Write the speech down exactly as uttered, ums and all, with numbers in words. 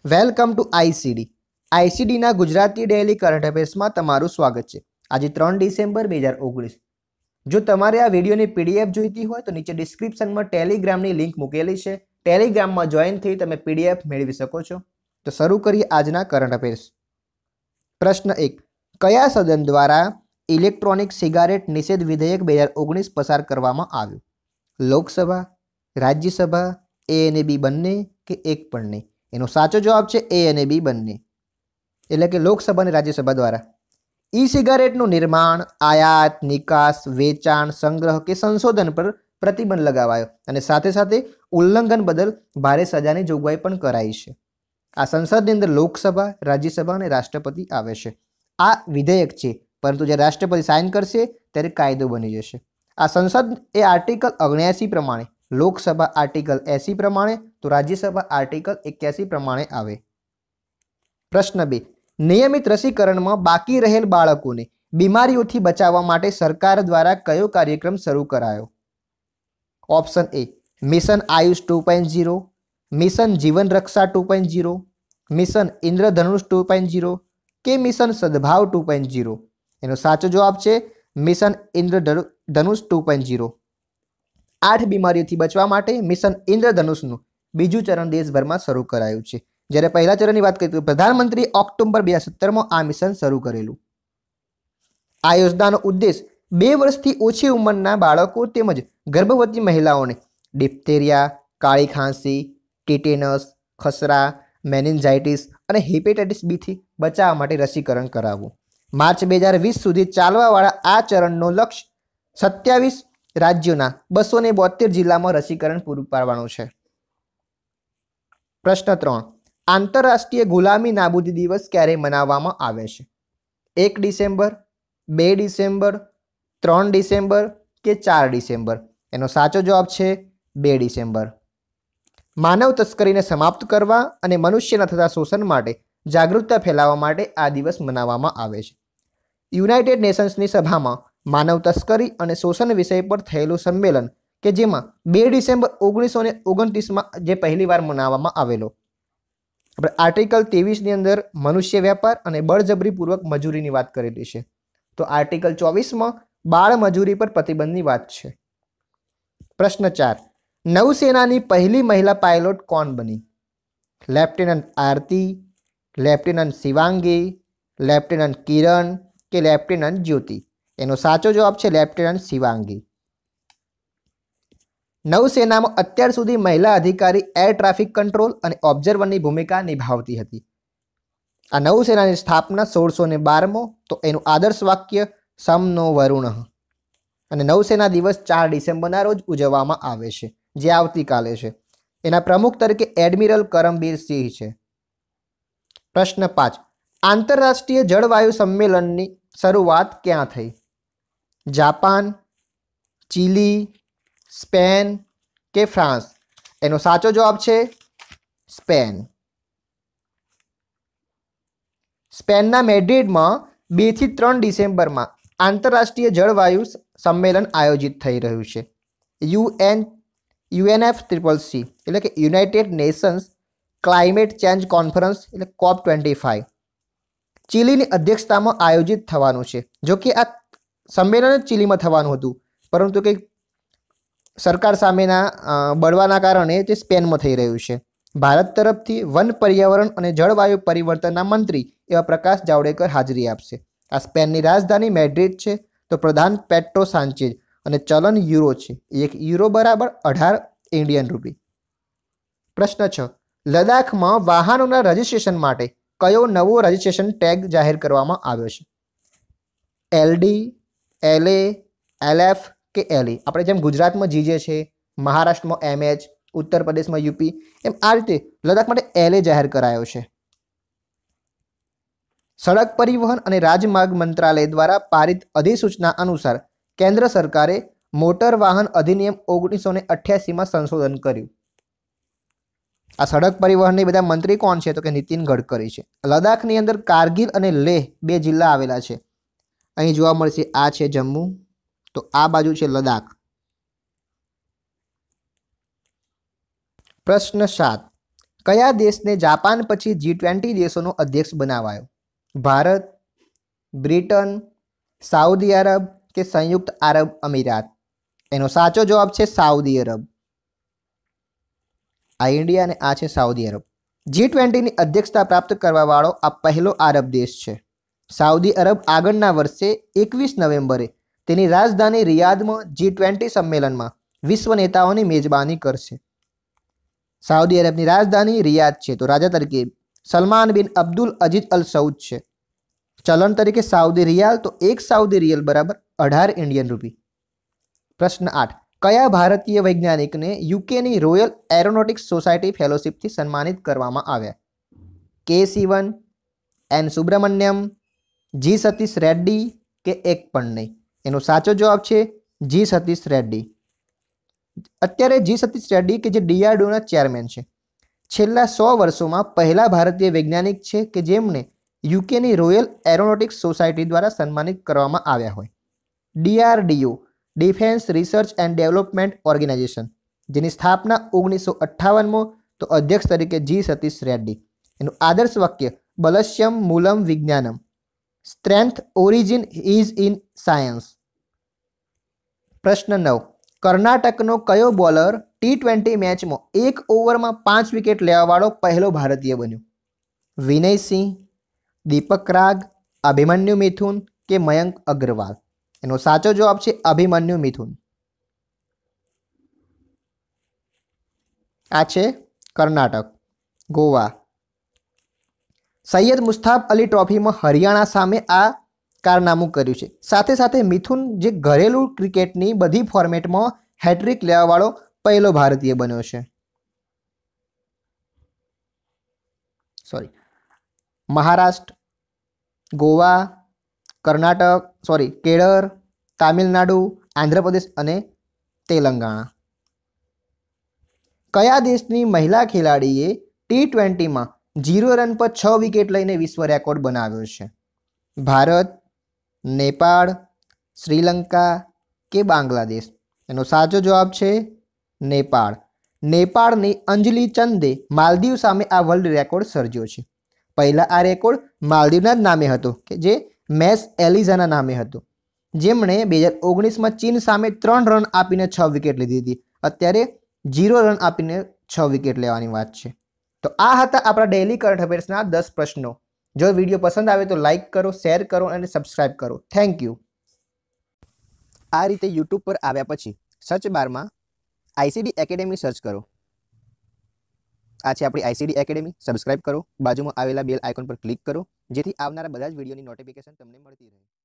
Welcome to ICD. આઈસીડીના Gujarati daily current અફેર્સમાં તમારું સ્વાગત છે. આજે ત્રણ ડિસેમ્બર બે હજાર ઓગણીસ. જો તમારે આ વિડીયોની પીડીએફ જોઈતી હોય તો નીચે ડિસ્ક્રિપ્શનમાં ટેલિગ્રામની લિંક મૂકેલી છે. ટેલિગ્રામમાં જોઈન થઈ તમે પીડીએફ મેળવી શકો છો. તો શરૂ કરીએ આજના કરંટ અફેર્સ. પ્રશ્ન એક. કયા સદન દ્વારા ઇલેક્ટ્રોનિક સિગારેટ નિષેધ વિધેયક બે હજાર ઓગણીસ પસાર કરવામાં આવ્યું? લોકસભા, રાજ્યસભા, એ અને બી બંને કે એક પણ નહીં? એનો સાચો જવાબ છે એ અને બી બંને, એટલે કે લોકસભા અને રાજ્યસભા દ્વારા. ઈ સિગારેટનું નિર્માણ, આયાત, નિકાસ, વેચાણ, સંગ્રહ કે સંશોધન પર પ્રતિબંધ લગાવાયો અને સાથે સાથે ઉલ્લંઘન બદલ ભારે સજાની જોગવાઈ પણ કરાઈ છે. આ સંસદની અંદર લોકસભા, રાજ્યસભા અને રાષ્ટ્રપતિ આવે છે. આ વિધેયક છે, પરંતુ જ્યારે રાષ્ટ્રપતિ સાઇન કરશે ત્યારે કાયદો બની જશે. આ સંસદ એ આર્ટિકલ ઓગણ્યાસી પ્રમાણે, લોકસભા આર્ટિકલ એસી પ્રમાણે તો રાજ્યસભા આર્ટિકલ એક્યાસી પ્રમાણે આવે. પ્રશ્ન બે. નિયમિત રસીકરણમાં બાકી રહેલ બાળકોને બીમારીઓથી બચાવવા માટે સરકાર દ્વારા કયો કાર્યક્રમ શરૂ કરાયો? Option A mission Ayush two point zero, mission Jeevan Raksha two point zero, mission Indradhanush two point zero કે mission Sadbhav two point zero? એનો સાચો જવાબ છે mission Indradhanush two point zero. આઠ બીમારીઓથી બચવા માટે મિશન ઇન્દ્રધનુષનું બીજું ચરણ દેશભરમાં શરૂ કરાયું છે. જ્યારે પહેલા ચરણની વાત કરીએ તો પ્રધાનમંત્રી ઓક્ટોબર બે હજાર સત્તરમાં આ મિશન શરૂ કરેલું. આ યોજનાનો ઉદ્દેશ બે વર્ષથી ઓછી ઉંમરના બાળકો તેમજ ગર્ભવતી મહિલાઓને ડિપ્થેરિયા, કાળી ખાંસી, ટીટેનસ, ખસરા, મેનિન્જાઇટિસ અને હેપેટાઇટિસ બીથી બચાવવા માટે રસીકરણ કરાવવું. માર્ચ બે હજાર વીસ સુધી ચાલવાવાળા આ ચરણનો લક્ષ્ય સત્યાવીસ રાજ્યોના બસો ને બોતેર જિલ્લામાં રસીકરણ પૂરું પાડવાનું છે. પ્રશ્ન ત્રણ. આંતરરાષ્ટ્રીય ગુલામી નાબૂદી દિવસ ક્યારે મનાવવામાં આવે છે? એક ડિસેમ્બર, બે ડિસેમ્બર, ત્રણ ડિસેમ્બર કે ચાર ડિસેમ્બર? એનો સાચો જવાબ છે બે ડિસેમ્બર. માનવ તસ્કરીને સમાપ્ત કરવા અને મનુષ્યના થતા શોષણ માટે જાગૃતતા ફેલાવવા માટે આ દિવસ મનાવવામાં આવે છે. યુનાઇટેડ નેશન્સની સભામાં માનવ તસ્કરી અને શોષણ વિષય પર થયેલું સંમેલન કે જેમાં બે ડિસેમ્બર ઓગણીસો ને ઓગણત્રીસમાં જે પહેલી વાર મનાવવામાં આવેલો. આપણે આર્ટિકલ ત્રેવીસની અંદર મનુષ્ય વ્યાપાર અને બળજબરીપૂર્વક મજૂરીની વાત કરેલી છે. તો આર્ટિકલ ચોવીસમાં બાળ મજૂરી પર પ્રતિબંધની વાત છે. પ્રશ્ન ચાર. નૌસેનાની પહેલી મહિલા પાયલોટ કોણ બની? Lieutenant Aarti, lieutenant Shivangi, lieutenant Kiran કે લેફ્ટનન્ટ જ્યોતિ? એનો સાચો જવાબ છે લેફ્ટનન્ટ શિવાંગી. નૌસેનામાં અત્યાર સુધી મહિલા અધિકારી એર ટ્રાફિક કંટ્રોલ અને ઓબ્ઝર્વરની ભૂમિકા નિભાવતી હતી. આ નૌસેનાની સ્થાપના સોળસો ને બારમાં, તો એનું આદર્શ વાક્ય સમનો વરુણ. અને નૌસેના દિવસ ચાર ડિસેમ્બરના રોજ ઉજવવામાં આવે છે, જે આવતીકાલે છે. એના પ્રમુખ તરીકે એડમિરલ કરમબીર સિંહ છે. પ્રશ્ન પાંચ. આંતરરાષ્ટ્રીય જળવાયુ સંમેલનની શરૂઆત ક્યાં થઈ? જાપાન, ચીલી, સ્પેન કે ફ્રાન્સ? એનો સાચો જવાબ છે સ્પેન. સ્પેનના મેડ્રિડમાં બે થી ત્રણ ડિસેમ્બરમાં આંતરરાષ્ટ્રીય જળવાયુ સંમેલન આયોજિત થઈ રહ્યું છે. યુએન યુએનએફ ટ્રિપલ સી એટલે કે United Nations climate change conference એટલે કોપ ટ્વેન્ટી ફાઇવ ચીલીની અધ્યક્ષતામાં આયોજિત થવાનું છે. જો કે આ સંમેલન ચીલીમાં થવાનું હતું, પરંતુ કંઈક સરકાર સામેના બળવાના કારણે તે સ્પેનમાં થઈ રહ્યું છે. ભારત તરફથી વન, પર્યાવરણ અને જળવાયુ પરિવર્તનના મંત્રી એવા પ્રકાશ જાવડેકર હાજરી આપશે. આ સ્પેનની રાજધાની મેડ્રિડ છે. તો પ્રધાન પેટ્રો સાંચેઝ અને ચલન યુરો છે. એક યુરો બરાબર અઢાર ઇન્ડિયન રૂપી. પ્રશ્ન છ. લદ્દાખમાં વાહનોના રજિસ્ટ્રેશન માટે કયો નવો રજિસ્ટ્રેશન ટેગ જાહેર કરવામાં આવ્યો છે? એલડી, એલએ, એલએફ કે એલઈ? આપણે જેમ ગુજરાતમાં જીજે છે, મહારાષ્ટ્રમાં એમએચ, ઉત્તર પ્રદેશમાં યુપી, એમ આ રીતે લદ્દાખ માટે એલએ જાહેર કરાયો છે. સડક પરિવહન અને રાજમાર્ગ મંત્રાલય દ્વારા પારિત અધિસૂચના અનુસાર કેન્દ્ર સરકારે મોટર વાહન અધિનિયમ ઓગણીસો ને અઠ્યાસીમાં સંશોધન કર્યું. આ સડક પરિવહનની બધા મંત્રી કોણ છે? તો કે નીતિન ગડકરી છે. લદ્દાખની અંદર કારગિલ અને લેહ બે જિલ્લા આવેલા છે. અહીં જોવા મળશે આ છે જમ્મુ, તો આ બાજુ છે લદ્દાખ. પ્રશ્ન સાત. કયા દેશને જાપાન પછી જી ટ્વેન્ટી દેશોનો અધ્યક્ષ બનાવાયો? ભારત, બ્રિટન, સાઉદી અરબ કે સંયુક્ત આરબ અમીરાત? એનો સાચો જવાબ છે સાઉદી અરબ. આ ઇન્ડિયા અને આ છે સાઉદી અરબ. જી ટ્વેન્ટીની અધ્યક્ષતા પ્રાપ્ત કરવાવાળો આ પહેલો આરબ દેશ છે. સાઉદી અરબ આગળના વર્ષે એકવીસ નવેમ્બરે તેની રાજધાની રિયાદમાં જી ટ્વેન્ટી સંમેલનમાં વિશ્વ નેતાઓની મેજબાની કરશે. સાઉદી અરબની રાજધાની રિયાદ છે, તો રાજા તરીકે સલમાન બિન અબ્દુલ અજીઝ અલ સઉદ છે. ચલણ તરીકે સાઉદી રિયાલ, તો એક સાઉદી રિયલ બરાબર અઢાર ઇન્ડિયન રૂપી. પ્રશ્ન આઠ. કયા ભારતીય વૈજ્ઞાનિકને યુકેની રોયલ એરોનોટિક્સ સોસાયટી ફેલોશિપથી સન્માનિત કરવામાં આવ્યા? K Sivan, N Subramanyam, G Satish Reddy કે એક પણ નહીં? એનો સાચો જવાબ છે જી સતીશ રેડ્ડી. અત્યારે જી સતીશ રેડ્ડી કે જે ડીઆરડીઓના ચેરમેન છે, છેલ્લા સો વર્ષોમાં પહેલા ભારતીય વૈજ્ઞાનિક છે કે જેમને યુકેની રોયલ એરોનોટિક્સ સોસાયટી દ્વારા સન્માનિત કરવામાં આવ્યા હોય. DRDO defence research and development organisation, જેની સ્થાપના ઓગણીસો અઠ્ઠાવનમાં, તો અધ્યક્ષ તરીકે જી સતીશ રેડ્ડી. એનું આદર્શ વાક્ય બલસ્યમ મૂલમ વિજ્ઞાનમ, strength origin is in science. પ્રશ્ન નવ. કર્ણાટકનો કયો બોલર ટી ટ્વેન્ટી મેચમાં એક ઓવરમાં પાંચ વિકેટ લેવાવાળો પહેલો ભારતીય બન્યો? વિનયસિંહ, દીપક રાગ, અભિમન્યુ મિથુન કે મયંક અગ્રવાલ? એનો સાચો જવાબ છે અભિમન્યુ મિથુન. આ છે કર્ણાટક. ગોવા. સૈયદ મુસ્તાક અલી ટ્રોફીમાં હરિયાણા સામે આ કારનામું કર્યું છે. સાથે સાથે મિથુન જે ઘરેલું ક્રિકેટની બધી ફોર્મેટમાં હેટ્રિક લેવાવાળો પહેલો ભારતીય બન્યો છે. સોરી, મહારાષ્ટ્ર, ગોવા, કર્ણાટક, સોરી કેરળ, તામિલનાડુ, આંધ્રપ્રદેશ અને તેલંગાણા. કયા દેશની મહિલા ખેલાડીએ ટી ટ્વેન્ટીમાં ઝીરો રન પર છ વિકેટ લઈને વિશ્વ રેકોર્ડ બનાવ્યો છે? ભારત, નેપાળ, શ્રીલંકા કે બાંગ્લાદેશ? એનો સાચો જવાબ છે નેપાળ. નેપાળની અંજલિ ચંદે માલદીવ સામે આ વર્લ્ડ રેકોર્ડ સર્જ્યો છે. પહેલાં આ રેકોર્ડ માલદીવના જ નામે હતો કે જે મેસ એલિઝાના નામે હતો, જેમણે બે હજાર ઓગણીસમાં ચીન સામે ત્રણ રન આપીને છ વિકેટ લીધી હતી. અત્યારે ઝીરો રન આપીને છ વિકેટ લેવાની વાત છે. તો આ હતા આપણા ડેઇલી કરંટ અફેર્સના દસ પ્રશ્નો. જો વિડીયો પસંદ આવે તો લાઇક કરો, શેર કરો અને સબસ્ક્રાઇબ કરો. Thank you. આ રીતે યુટ્યુબ પર આવ્યા પછી સર્ચ બારમાં આઈસીડી એકેડેમી સર્ચ કરો. આ છે આપણી આઈસીડી એકેડેમી. સબસ્ક્રાઇબ કરો. બાજુમાં આવેલા બેલ આઇકોન પર ક્લિક કરો, જેથી આવનારા બધા જ વિડીયોની નોટિફિકેશન તમને મળતી રહે.